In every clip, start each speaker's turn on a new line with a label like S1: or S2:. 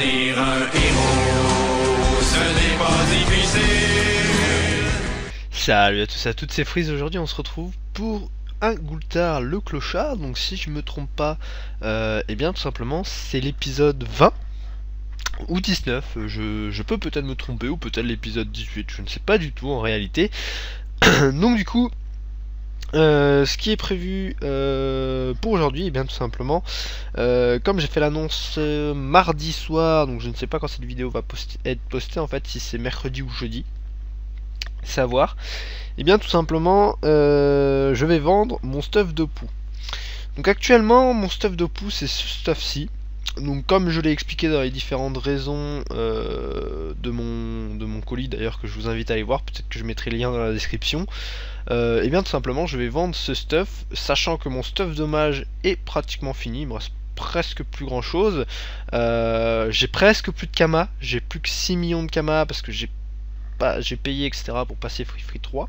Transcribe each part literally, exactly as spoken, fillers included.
S1: devenir un héros, ce n'est pas difficile.
S2: Salut à tous et à toutes, c'est Freeze. Aujourd'hui on se retrouve pour un Goultard le clochard. Donc si je me trompe pas, euh, et bien tout simplement c'est l'épisode vingt ou dix-neuf, je, je peux peut-être me tromper, ou peut-être l'épisode dix-huit, je ne sais pas du tout en réalité. Donc du coup, euh, ce qui est prévu euh, pour aujourd'hui, et bien tout simplement, euh, comme j'ai fait l'annonce euh, mardi soir, donc je ne sais pas quand cette vidéo va poster, être postée en fait, si c'est mercredi ou jeudi, savoir, et bien tout simplement, euh, je vais vendre mon stuff de pou. Donc actuellement, mon stuff de pou, c'est ce stuff-ci. Donc comme je l'ai expliqué dans les différentes raisons euh, de, mon, de mon colis d'ailleurs, que je vous invite à aller voir, peut-être que je mettrai le lien dans la description, euh, et bien tout simplement je vais vendre ce stuff, sachant que mon stuff dommage est pratiquement fini, il me reste presque plus grand chose, euh, j'ai presque plus de Kama, j'ai plus que six millions de Kama parce que j'ai pas j'ai payé etc pour passer Free Free trois.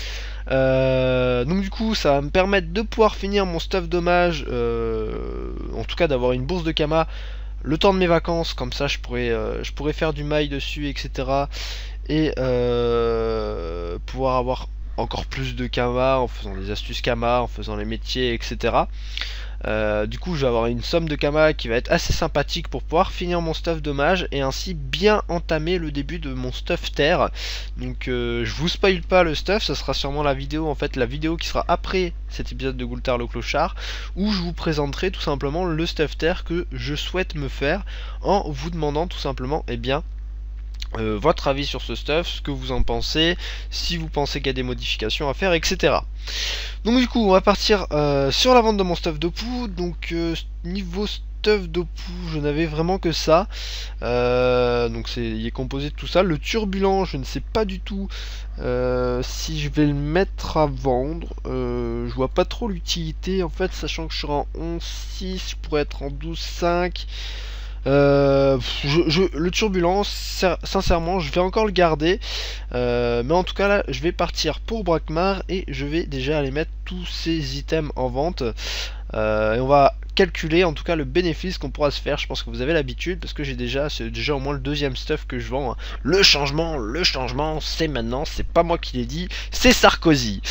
S2: Euh, donc du coup ça va me permettre de pouvoir finir mon stuff dommage, euh, en tout cas d'avoir une bourse de Kama le temps de mes vacances, comme ça je pourrais, euh, je pourrais faire du mail dessus etc, et euh, pouvoir avoir encore plus de Kama en faisant des astuces Kama, en faisant les métiers etc. Euh, du coup je vais avoir une somme de Kama qui va être assez sympathique pour pouvoir finir mon stuff dommage et ainsi bien entamer le début de mon stuff terre. Donc euh, je vous spoil pas le stuff, ça sera sûrement la vidéo, en fait la vidéo qui sera après cet épisode de Goultard le clochard, où je vous présenterai tout simplement le stuff terre que je souhaite me faire, en vous demandant tout simplement eh bien Euh, votre avis sur ce stuff, ce que vous en pensez, si vous pensez qu'il y a des modifications à faire, et cetera. Donc du coup, on va partir euh, sur la vente de mon stuff de pou. Donc euh, niveau stuff de pou, je n'avais vraiment que ça. Euh, donc c'est, il est composé de tout ça. Le turbulent, je ne sais pas du tout euh, si je vais le mettre à vendre. Euh, je vois pas trop l'utilité en fait, sachant que je serai en onze six, je pourrais être en douze cinq. Euh, je, je, le turbulent, sincèrement, je vais encore le garder, euh, mais en tout cas là, je vais partir pour Brakmar et je vais déjà aller mettre tous ces items en vente. Euh, et on va calculer en tout cas le bénéfice qu'on pourra se faire. Je pense que vous avez l'habitude parce que j'ai déjà, c'est déjà au moins le deuxième stuff que je vends. Hein. Le changement, le changement, c'est maintenant, c'est pas moi qui l'ai dit, c'est Sarkozy.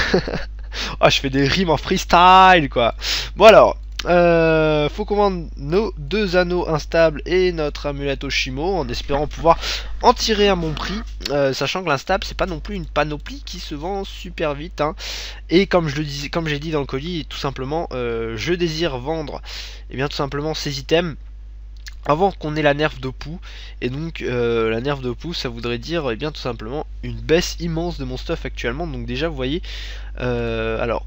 S2: Ah, je fais des rimes en freestyle quoi. Bon alors. Euh, faut qu'on vende nos deux anneaux instables et notre amulette Oshimo en espérant pouvoir en tirer à mon prix, euh, sachant que l'instable c'est pas non plus une panoplie qui se vend super vite hein. Et comme je le disais, comme j'ai dit dans le colis, tout simplement euh, je désire vendre et bien tout simplement ces items avant qu'on ait la nerf de pou. Et donc euh, la nerf de pou ça voudrait dire et bien tout simplement une baisse immense de mon stuff actuellement. Donc déjà vous voyez euh, alors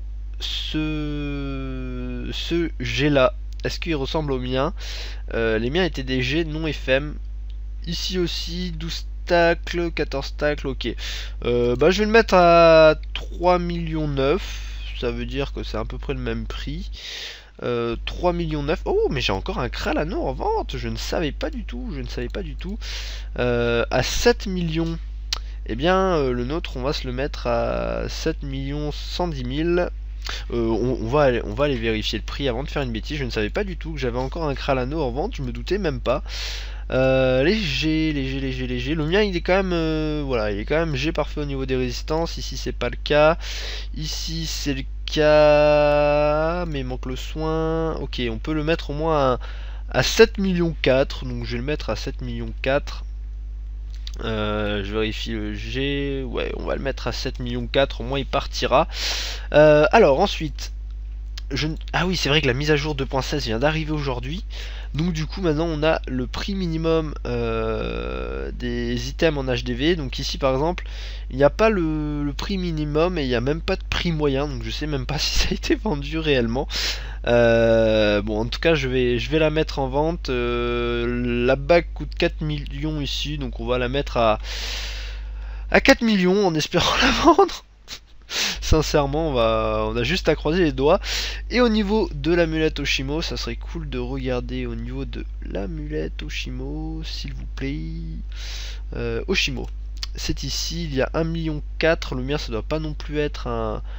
S2: ce, ce G là, est-ce qu'il ressemble au mien? euh, Les miens étaient des G non F M. Ici aussi, douze tacles, quatorze tacles, ok. Euh, bah, je vais le mettre à trois millions neuf. Ça veut dire que c'est à peu près le même prix. Euh, trois millions neuf. Oh, mais j'ai encore un Kralano en vente. Je ne savais pas du tout. Je ne savais pas du tout. Euh, à sept millions. Eh bien, euh, le nôtre, on va se le mettre à sept millions cent dix mille. Euh, on, on, va aller, on va aller vérifier le prix avant de faire une bêtise. Je ne savais pas du tout que j'avais encore un Kralano en vente, je me doutais même pas. Euh, léger, léger, léger, léger. Le mien il est quand même, euh, voilà, il est quand même G parfait au niveau des résistances. Ici c'est pas le cas. Ici c'est le cas, mais il manque le soin. Ok, on peut le mettre au moins à, à sept millions quatre. Donc je vais le mettre à sept millions quatre. Euh, je vérifie le G, ouais on va le mettre à sept millions quatre, au moins il partira. Euh, alors ensuite, je... ah oui c'est vrai que la mise à jour deux point seize vient d'arriver aujourd'hui. Donc du coup maintenant on a le prix minimum euh, des items en H D V. Donc ici par exemple il n'y a pas le, le prix minimum et il n'y a même pas de prix moyen. Donc je sais même pas si ça a été vendu réellement. Euh, bon en tout cas je vais, je vais la mettre en vente. Euh, la bague coûte quatre millions ici. Donc on va la mettre à, à quatre millions en espérant la vendre. Sincèrement on, va, on a juste à croiser les doigts. Et au niveau de l'amulette Oshimo, ça serait cool de regarder au niveau de l'amulette Oshimo, s'il vous plaît. euh, Oshimo, c'est ici, il y a un million quatre. Le mien ça doit pas non plus être un,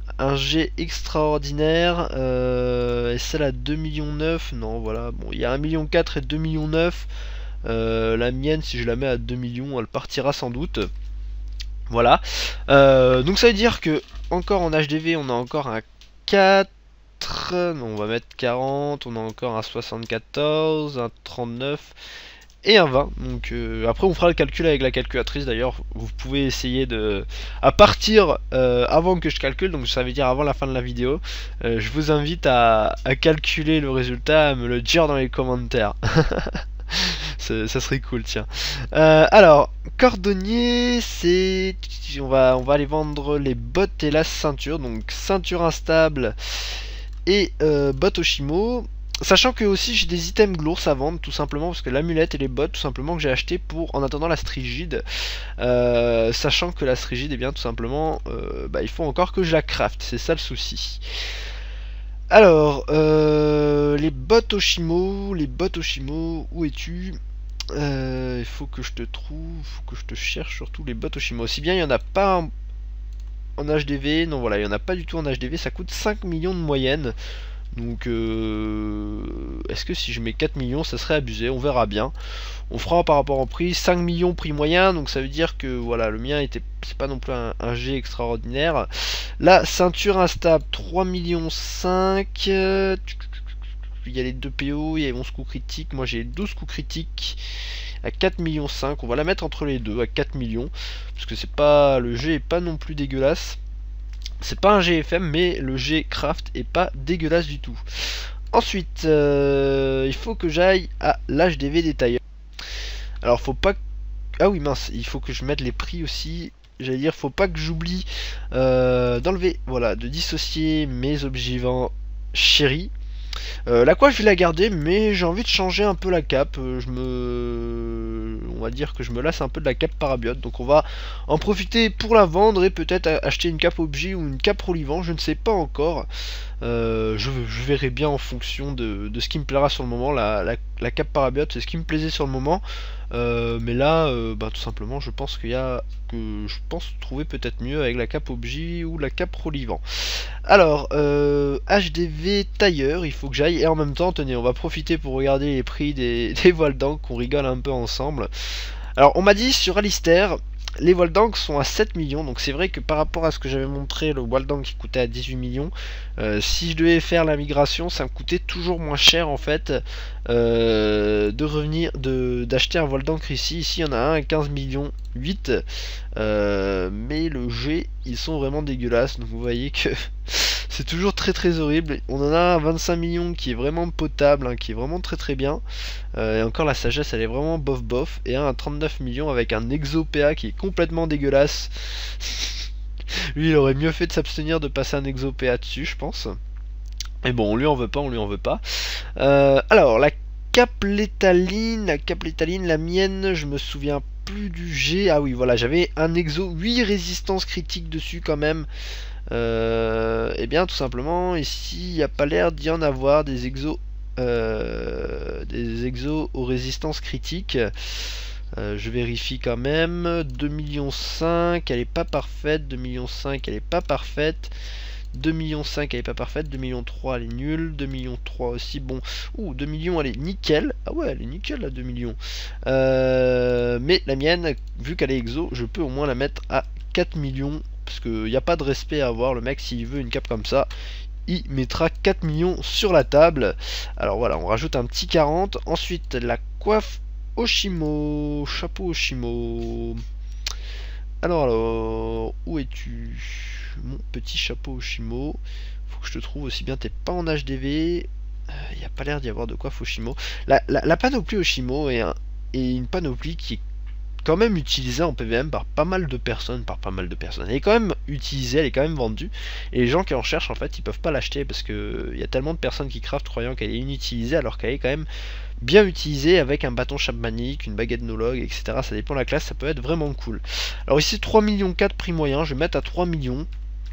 S2: un G extraordinaire, euh, et celle à deux millions neuf, non voilà, bon il y a un million quatre et deux millions neuf, euh, la mienne si je la mets à deux millions elle partira sans doute, voilà, euh, donc ça veut dire que encore en H D V on a encore un quatre, non, on va mettre quarante, on a encore un soixante-quatorze, un trente-neuf et un vingt, donc euh, après on fera le calcul avec la calculatrice d'ailleurs, vous pouvez essayer de, à partir euh, avant que je calcule, donc ça veut dire avant la fin de la vidéo, euh, je vous invite à, à calculer le résultat, à me le dire dans les commentaires. Ça serait cool, tiens. Euh, alors, cordonnier, c'est... On va, on va aller vendre les bottes et la ceinture, donc ceinture instable et euh, bottes Oshimo. Sachant que aussi j'ai des items glours à vendre tout simplement parce que l'amulette et les bottes tout simplement que j'ai acheté pour en attendant la strigide, euh, sachant que la strigide et eh bien tout simplement euh, bah, il faut encore que je la craft, c'est ça le souci. Alors euh, les bottes Oshimo, les bottes Oshimo, où es-tu? euh, Il faut que je te trouve, il faut que je te cherche surtout les bottes Oshimo. Aussi bien il n'y en a pas en, en H D V, non voilà il n'y en a pas du tout en H D V, ça coûte cinq millions de moyenne. Donc euh, est-ce que si je mets quatre millions ça serait abusé, on verra bien. On fera par rapport au prix, cinq millions prix moyen, donc ça veut dire que voilà le mien était, c'est pas non plus un, un G extraordinaire. La ceinture instable trois millions cinq, euh, il y a les deux P O, il y a onze coups critiques, moi j'ai douze coups critiques à quatre millions cinq, on va la mettre entre les deux à quatre millions, parce que c'est pas, le G est pas non plus dégueulasse. C'est pas un G F M, mais le G Craft est pas dégueulasse du tout. Ensuite, euh, il faut que j'aille à l'H D V détailleur. Alors, faut pas... Ah oui, mince, il faut que je mette les prix aussi. J'allais dire, faut pas que j'oublie euh, d'enlever, voilà, de dissocier mes objets vivants chéris. Euh, la coiffe je vais la garder, mais j'ai envie de changer un peu la cape. Euh, je me, on va dire que je me lasse un peu de la cape parabiote, donc on va en profiter pour la vendre et peut-être acheter une cape objet ou une cape rolivant, je ne sais pas encore. Euh, je, je verrai bien en fonction de, de ce qui me plaira sur le moment. La, la, la cape parabiote c'est ce qui me plaisait sur le moment, euh, mais là euh, bah, tout simplement je pense qu'il y a que je pense trouver peut-être mieux avec la cape objet ou la cape rolivant. Alors euh, H D V tailleur, il faut que j'aille, et en même temps tenez on va profiter pour regarder les prix des, des voiles d'encre, qu'on rigole un peu ensemble. Alors on m'a dit sur Alistair les voiles d'encre sont à sept millions, donc c'est vrai que par rapport à ce que j'avais montré, le voile d'encre qui coûtait à dix-huit millions, euh, si je devais faire la migration, ça me coûtait toujours moins cher en fait euh, de revenir, de d'acheter un voile d'encre ici. Ici il y en a un à quinze millions huit, euh, mais le G ils sont vraiment dégueulasses, donc vous voyez que c'est toujours très très horrible. On en a un vingt-cinq millions qui est vraiment potable, hein, qui est vraiment très très bien. Euh, et encore la sagesse elle est vraiment bof bof. Et un à trente-neuf millions avec un exo P A qui est complètement dégueulasse. Lui il aurait mieux fait de s'abstenir de passer un exo P A dessus je pense. Mais bon on lui en veut pas, on lui en veut pas. Euh, alors la cape létaline, la cape létaline, la mienne je me souviens plus du G. Ah oui voilà j'avais un exo huit résistance critique dessus quand même. Euh, et bien tout simplement ici il n'y a pas l'air d'y en avoir des exos euh, des exos aux résistances critiques. euh, je vérifie quand même. Deux millions cinq elle est pas parfaite, deux millions cinq elle est pas parfaite, deux millions cinq elle est pas parfaite, deux millions trois elle est nulle, deux millions trois aussi bon. Ouh deux millions elle est nickel. Ah ouais elle est nickel la deux millions. Euh, mais la mienne vu qu'elle est exo je peux au moins la mettre à quatre millions. Parce qu'il n'y a pas de respect à avoir, le mec s'il veut une cape comme ça, il mettra quatre millions sur la table. Alors voilà, on rajoute un petit quarante. Ensuite la coiffe Oshimo, chapeau Oshimo. Alors alors, où es-tu mon petit chapeau Oshimo? Faut que je te trouve aussi bien, t'es pas en H D V. Il n'y a pas l'air d'y avoir de coiffe Oshimo. La, la, la panoplie Oshimo est, un, est une panoplie qui est quand même utilisée en P V M par pas mal de personnes, par pas mal de personnes. Elle est quand même utilisée, elle est quand même vendue. Et les gens qui en cherchent en fait, ils peuvent pas l'acheter parce que il y a tellement de personnes qui craftent croyant qu'elle est inutilisée alors qu'elle est quand même bien utilisée avec un bâton chamanique, une baguette nologue, et cetera. Ça dépend de la classe, ça peut être vraiment cool. Alors ici trois millions quatre prix moyen, je vais mettre à trois millions.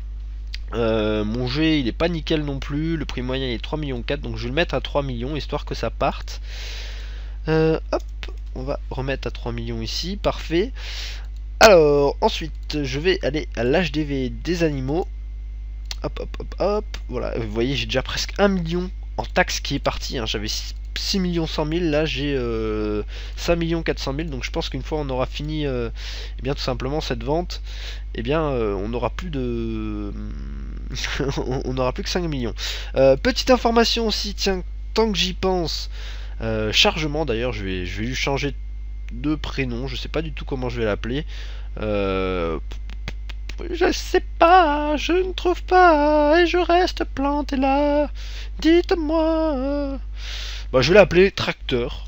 S2: Euh, mon G il est pas nickel non plus, le prix moyen il est trois millions quatre, donc je vais le mettre à trois millions histoire que ça parte. Euh, hop, on va remettre à trois millions ici, parfait. Alors ensuite je vais aller à l'H D V des animaux. Hop, hop, hop, hop. Voilà, vous voyez, j'ai déjà presque un million en taxes qui est parti. Hein. J'avais six millions cent mille, là j'ai euh, cinq millions quatre cent mille. Donc je pense qu'une fois on aura fini euh, eh bien, tout simplement cette vente, eh bien euh, on n'aura plus de... on n'aura plus que cinq millions. Euh, petite information aussi, tiens, tant que j'y pense, euh, chargement d'ailleurs, je vais, je vais lui changer de prénom, je sais pas du tout comment je vais l'appeler. Euh, Je sais pas, je ne trouve pas, et je reste planté là. Dites-moi. Bah, je vais l'appeler tracteur.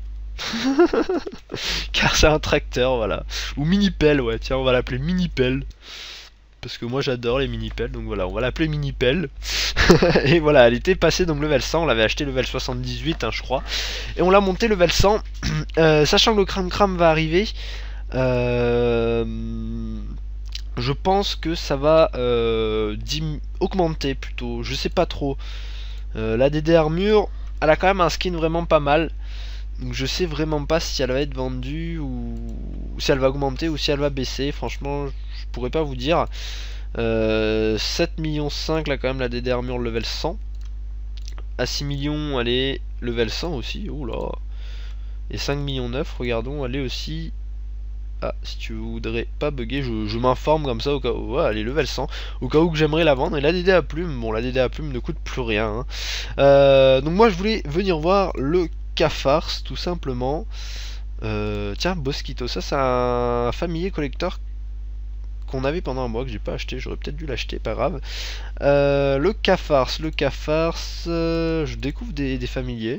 S2: Car c'est un tracteur, voilà. Ou mini-pelle, ouais, tiens, on va l'appeler mini-pelle. Parce que moi j'adore les mini-pelles, donc voilà, on va l'appeler mini-pelle. Et voilà, elle était passée donc level cent, on l'avait acheté level soixante-dix-huit, hein, je crois. Et on l'a monté level cent, euh, sachant que le cram cram va arriver. Euh... Je pense que ça va euh, augmenter plutôt, je sais pas trop. Euh, la D D armure, elle a quand même un skin vraiment pas mal. Donc je sais vraiment pas si elle va être vendue ou si elle va augmenter ou si elle va baisser. Franchement, je pourrais pas vous dire. Euh, sept millions cinq là quand même la D D armure level cent. À six millions elle est level cent aussi. Oh là. Et cinq millions neuf, regardons, elle est aussi... Ah, si tu voudrais pas bugger, je, je m'informe comme ça au cas où. Ouais, elle est level cent. Au cas où que j'aimerais la vendre. Et la D D à plume, bon, la D D à plume ne coûte plus rien. Hein. Euh, donc moi je voulais venir voir le Cafars, tout simplement. Euh, tiens, Bosquito, ça c'est un familier collector qu'on avait pendant un mois que j'ai pas acheté. J'aurais peut-être dû l'acheter, pas grave. Euh, le Cafars, le Cafars, euh, je découvre des, des familiers.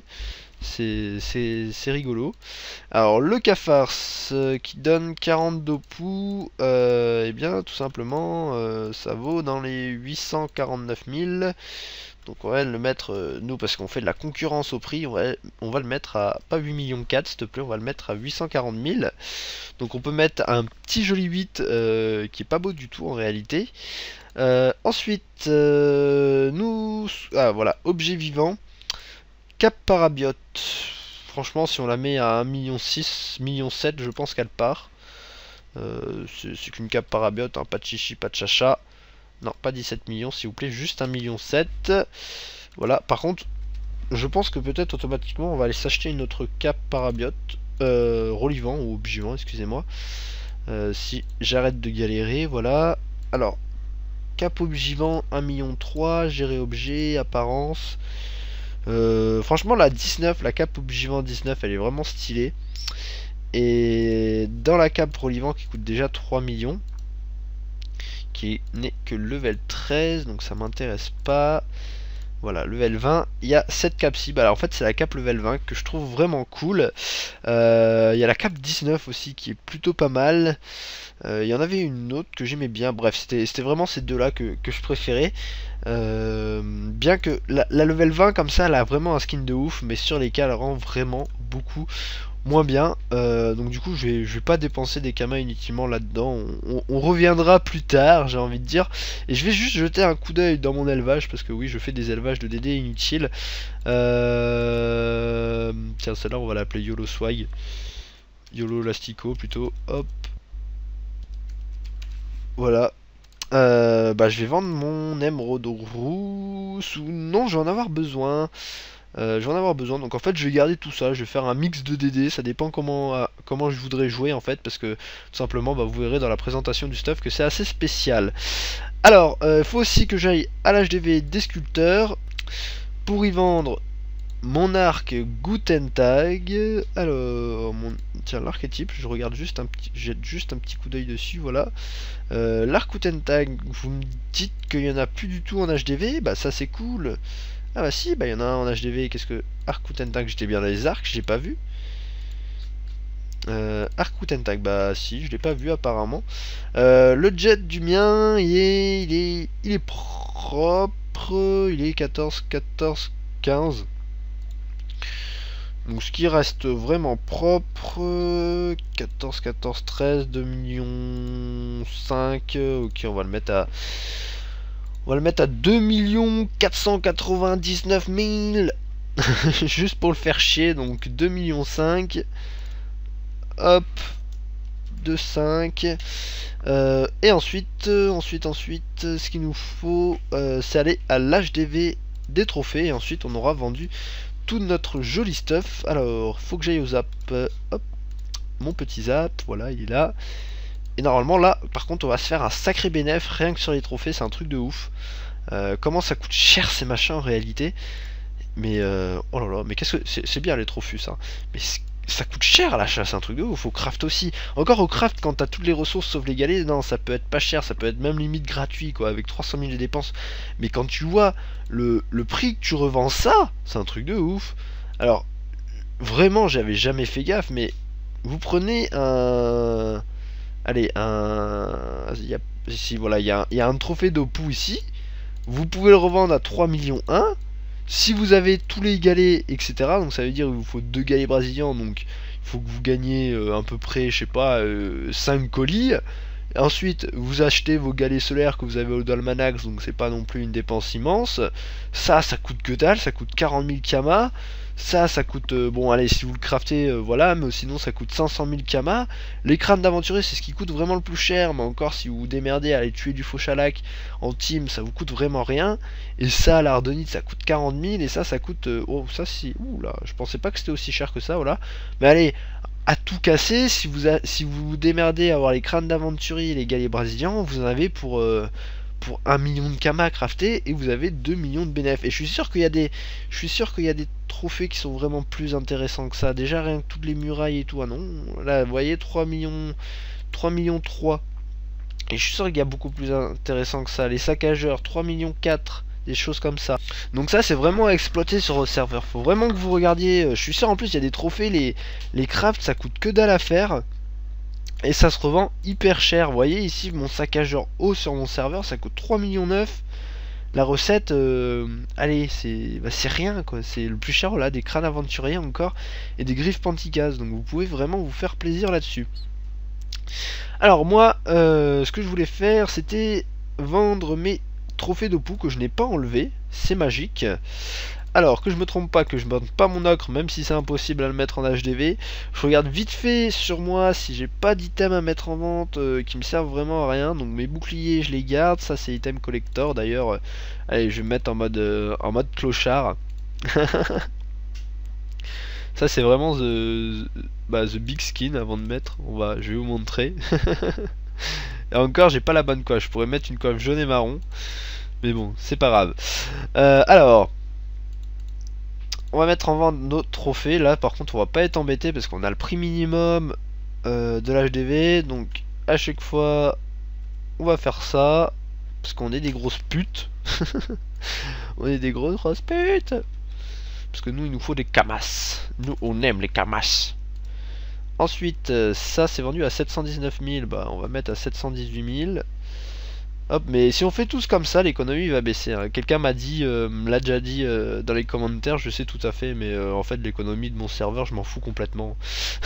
S2: C'est rigolo. Alors le Cafars euh, qui donne quarante d'Opu, euh, et bien tout simplement euh, ça vaut dans les huit cent quarante-neuf mille. Donc on va le mettre, euh, nous parce qu'on fait de la concurrence au prix, on va, on va le mettre à, pas huit millions quatre s'il te plaît, on va le mettre à huit cent quarante mille. Donc on peut mettre un petit joli huit euh, qui est pas beau du tout en réalité. Euh, ensuite, euh, nous... Ah voilà, objet vivant. Cap Parabiote, franchement si on la met à un million six, un million sept, je pense qu'elle part. Euh, c'est qu'une Cap Parabiote, hein, pas de chichi, pas de chacha. Non, pas dix-sept millions s'il vous plaît, juste un million sept. Voilà, par contre, je pense que peut-être automatiquement on va aller s'acheter une autre Cap Parabiote, euh, Rolivant ou Obgivant, excusez-moi. Euh, si j'arrête de galérer, voilà. Alors, Cap Obgivant, un million trois, gérer objet, apparence... Euh, franchement la dix-neuf, la cape Obgivant dix-neuf elle est vraiment stylée. Et dans la cape Rolivant qui coûte déjà trois millions, qui n'est que level treize, donc ça m'intéresse pas. Voilà, level vingt, il y a cette cape-ci. Bah, en fait c'est la cape level vingt que je trouve vraiment cool. Euh, il y a la cape dix-neuf aussi qui est plutôt pas mal. Euh, il y en avait une autre que j'aimais bien. Bref, c'était vraiment ces deux là que, que je préférais. Euh, bien que la, la level vingt comme ça elle a vraiment un skin de ouf, mais sur les cas elle rend vraiment beaucoup moins bien. Euh, donc du coup je vais, je vais pas dépenser des kamas inutilement là-dedans. On, on, on reviendra plus tard, j'ai envie de dire. Et je vais juste jeter un coup d'œil dans mon élevage, parce que oui je fais des élevages de D D inutiles. Euh... Tiens, celle-là on va l'appeler YOLO Swag. YOLO Lastico plutôt. Hop. Voilà. Euh, bah je vais vendre mon émeraude rousse, ou non je vais en avoir besoin. Euh, je vais en avoir besoin, donc en fait je vais garder tout ça, je vais faire un mix de D D, ça dépend comment, euh, comment je voudrais jouer en fait, parce que tout simplement bah, vous verrez dans la présentation du stuff que c'est assez spécial. Alors il euh, faut aussi que j'aille à l'H D V des sculpteurs pour y vendre mon arc Gutentag. Alors mon... tiens, l'archétype, je regarde juste un petit, jette juste un petit coup d'œil dessus, voilà. Euh, l'arc Gutentag, vous me dites qu'il y en a plus du tout en H D V, bah ça c'est cool. Ah bah si, bah il y en a un en H D V. Qu'est-ce que arc Gutentag, j'étais bien dans les arcs, j'ai pas vu. Euh, arc Gutentag, bah si, je l'ai pas vu apparemment. Euh, le jet du mien, il est, il est, il est propre, il est quatorze, quatorze, quinze. Donc ce qui reste vraiment propre, quatorze, quatorze, treize, deux millions cinq, ok on va le mettre à... On va le mettre à deux millions quatre cent quatre-vingt-dix-neuf mille. Juste pour le faire chier, donc deux millions cinq. Hop. de cinq. Euh, et ensuite, euh, ensuite, ensuite, euh, ce qu'il nous faut, euh, c'est aller à l'H D V des trophées. Et ensuite, on aura vendu tout notre joli stuff. Alors, faut que j'aille au zap. Euh, hop, mon petit zap, voilà, il est là. Et normalement, là, par contre, on va se faire un sacré bénéf rien que sur les trophées. C'est un truc de ouf. Euh, comment ça coûte cher ces machins en réalité. Mais, euh, oh là là, mais qu'est-ce que... C'est bien les trophées, ça. Mais ça coûte cher à l'achat, c'est un truc de ouf. Faut craft aussi. Encore au craft, quand t'as toutes les ressources sauf les galets, non, ça peut être pas cher, ça peut être même limite gratuit, quoi, avec trois cent mille de dépenses. Mais quand tu vois le, le prix que tu revends ça, c'est un truc de ouf. Alors, vraiment, j'avais jamais fait gaffe, mais vous prenez un... Allez, un... Il y a... Ici, voilà, il y a, il y a un trophée d'Opou ici. Vous pouvez le revendre à trois millions un. Si vous avez tous les galets, et cetera, donc ça veut dire qu'il vous faut deux galets brésiliens, donc il faut que vous gagnez euh, à peu près, je sais pas, euh, cinq colis. Ensuite, vous achetez vos galets solaires que vous avez au Dalmanax, donc c'est pas non plus une dépense immense. Ça, ça coûte que dalle, ça coûte quarante mille kamas. Ça, ça coûte, euh, bon allez, si vous le craftez, euh, voilà, mais sinon ça coûte cinq cent mille kamas. Les crânes d'aventurier, c'est ce qui coûte vraiment le plus cher, mais encore si vous vous démerdez à aller tuer du fauchalac en team, ça vous coûte vraiment rien. Et ça, l'Ardonite, ça coûte quarante mille, et ça, ça coûte, euh, oh, ça si, ouh là, je pensais pas que c'était aussi cher que ça, voilà. Mais allez, à tout casser, si vous, a, si vous vous démerdez à avoir les crânes d'aventurier et les galets brésiliens, vous en avez pour... Euh, pour un million de kamas craftés et vous avez deux millions de bénéfices. Et je suis sûr qu'il y a des je suis sûr qu'il y a des trophées qui sont vraiment plus intéressants que ça. Déjà rien que toutes les murailles et tout. Ah non, là vous voyez trois millions trois millions trois. Et je suis sûr qu'il y a beaucoup plus intéressant que ça. Les saccageurs trois millions quatre, des choses comme ça. Donc ça c'est vraiment à exploiter sur le serveur. Faut vraiment que vous regardiez. Je suis sûr en plus il y a des trophées, les les crafts ça coûte que dalle à faire. Et ça se revend hyper cher. Vous voyez ici mon saccageur haut sur mon serveur, ça coûte trois millions neuf. La recette, euh, allez, c'est bah, c'est rien quoi. C'est le plus cher là, des crânes aventuriers encore et des griffes panticas. Donc vous pouvez vraiment vous faire plaisir là-dessus. Alors moi, euh, ce que je voulais faire, c'était vendre mes trophées d'Opou que je n'ai pas enlevé. C'est magique. Alors, que je me trompe pas, que je ne vende pas mon ocre, même si c'est impossible à le mettre en H D V. Je regarde vite fait sur moi si j'ai pas d'items à mettre en vente euh, qui me servent vraiment à rien. Donc mes boucliers, je les garde. Ça, c'est item collector. D'ailleurs, euh, allez, je vais me mettre en mode, euh, en mode clochard. Ça, c'est vraiment the, bah, the big skin avant de mettre. On va, je vais vous montrer. Et encore, j'ai pas la bonne coiffe. Je pourrais mettre une coiffe jaune et marron. Mais bon, c'est pas grave. Euh, alors... On va mettre en vente nos trophées. Là par contre on va pas être embêté parce qu'on a le prix minimum euh, de l'H D V. Donc à chaque fois on va faire ça. Parce qu'on est des grosses putes. On est des grosses, grosses putes. Parce que nous il nous faut des kamas. Nous on aime les kamas. Ensuite euh, ça c'est vendu à sept cent dix-neuf mille. Bah on va mettre à sept cent dix-huit mille. Hop, mais si on fait tous comme ça, l'économie va baisser. Hein. Quelqu'un m'a dit, euh, me l'a déjà dit euh, dans les commentaires, je sais tout à fait, mais euh, en fait l'économie de mon serveur, je m'en fous complètement.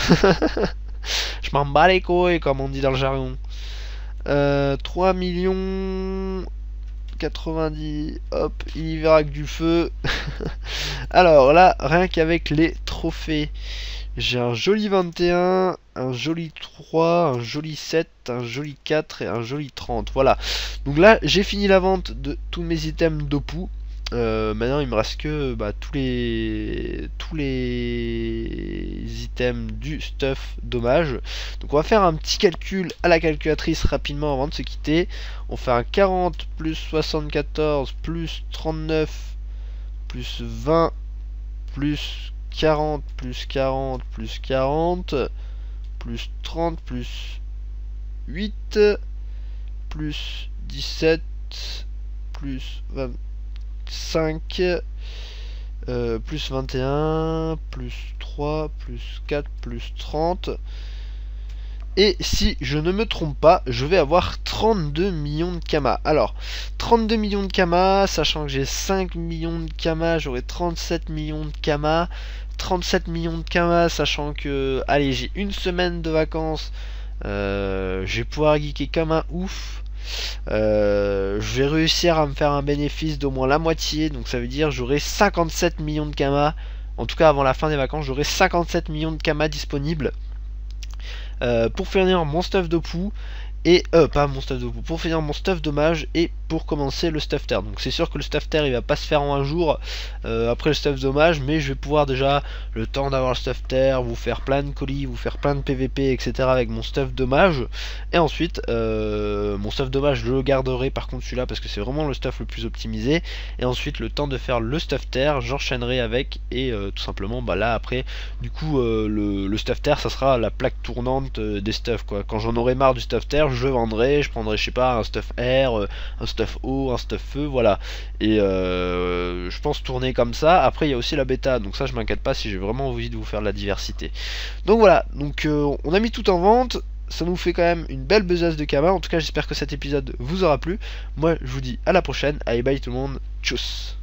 S2: Je m'en bats les couilles, comme on dit dans le jargon. Euh, trois millions quatre-vingt-dix, hop, il y verra que du feu. Alors là, rien qu'avec les trophées, j'ai un joli vingt et un, un joli trois, un joli sept, un joli quatre et un joli trente. Voilà. Donc là, j'ai fini la vente de tous mes items d'Opou. Euh, maintenant, il me reste que bah, tous les tous les items du stuff dommage. Donc on va faire un petit calcul à la calculatrice rapidement avant de se quitter. On fait un quarante plus soixante-quatorze plus trente-neuf plus vingt plus quarante plus quarante plus quarante plus trente plus huit plus dix-sept plus vingt-cinq euh, plus vingt et un plus trois plus quatre plus trente. Et si je ne me trompe pas, je vais avoir trente-deux millions de kamas. Alors, trente-deux millions de kamas, sachant que j'ai cinq millions de kamas, j'aurai trente-sept millions de kamas. trente-sept millions de kamas, sachant que, allez, j'ai une semaine de vacances. Euh, je vais pouvoir geeker comme un ouf. Euh, je vais réussir à me faire un bénéfice d'au moins la moitié. Donc ça veut dire j'aurai cinquante-sept millions de kamas. En tout cas, avant la fin des vacances, j'aurai cinquante-sept millions de kamas disponibles. euh, pour finir mon stuff de pou. Et euh, pas mon stuff de pou, pour finir mon stuff de mage et pour commencer le stuff terre. Donc c'est sûr que le stuff terre il va pas se faire en un jour euh, après le stuff de mage, mais je vais pouvoir déjà, le temps d'avoir le stuff terre, vous faire plein de colis, vous faire plein de P V P, et cetera avec mon stuff de mage. Et ensuite euh, mon stuff de mage je le garderai par contre celui-là parce que c'est vraiment le stuff le plus optimisé. Et ensuite le temps de faire le stuff terre j'enchaînerai avec, et euh, tout simplement bah là après du coup euh, le, le stuff terre ça sera la plaque tournante euh, des stuffs quoi. Quand j'en aurai marre du stuff terre je vendrai, je prendrai je sais pas un stuff air, un stuff eau, un stuff feu, voilà. Et euh, je pense tourner comme ça. Après il y a aussi la bêta, donc ça je m'inquiète pas si j'ai vraiment envie de vous faire de la diversité. Donc voilà, donc euh, on a mis tout en vente. Ça nous fait quand même une belle besace de Kama. En tout cas j'espère que cet épisode vous aura plu. Moi je vous dis à la prochaine, allez bye tout le monde, tchuss.